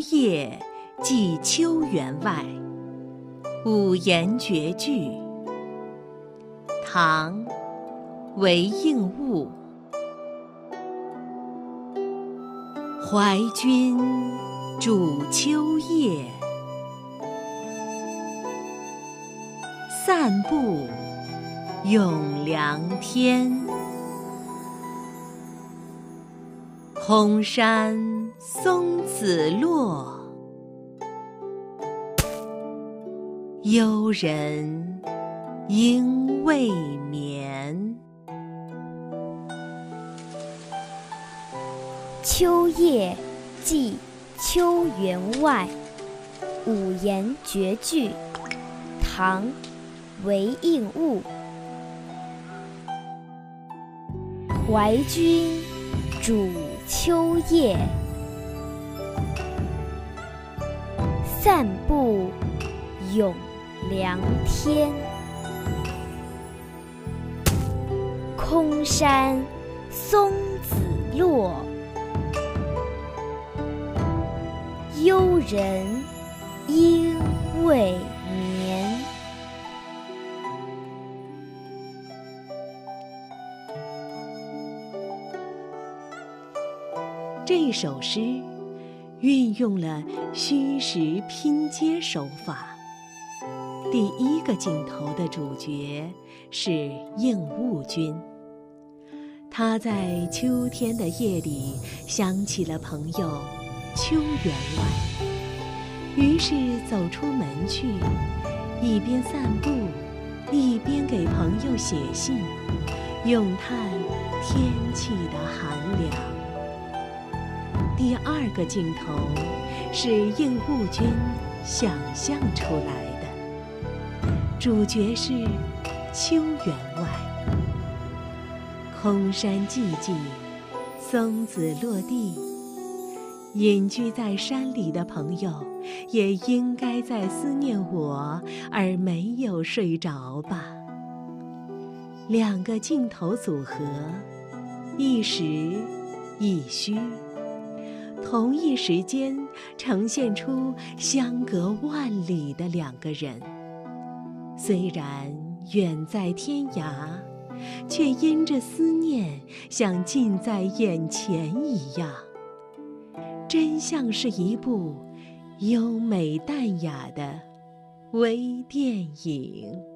夜寄秋园外，五言绝句。唐·韦应物。怀君煮秋夜，散步咏凉天。空山松子落，幽人应未眠。 秋夜寄秋园外，五言绝句。唐·韦应物。怀君煮秋夜，散步咏凉天。空山松子落，幽人应未眠。 这首诗运用了虚实拼接手法。第一个镜头的主角是应物君，他在秋天的夜里想起了朋友秋园外，于是走出门去，一边散步，一边给朋友写信，咏叹天气的寒凉。第二个镜头是应物君想象出来的，主角是秋园外。空山寂寂，松子落地，隐居在山里的朋友也应该在思念我而没有睡着吧。两个镜头组合，一实一虚，同一时间呈现出相隔万里的两个人，虽然远在天涯，却因着思念像近在眼前一样，真像是一部优美淡雅的微电影。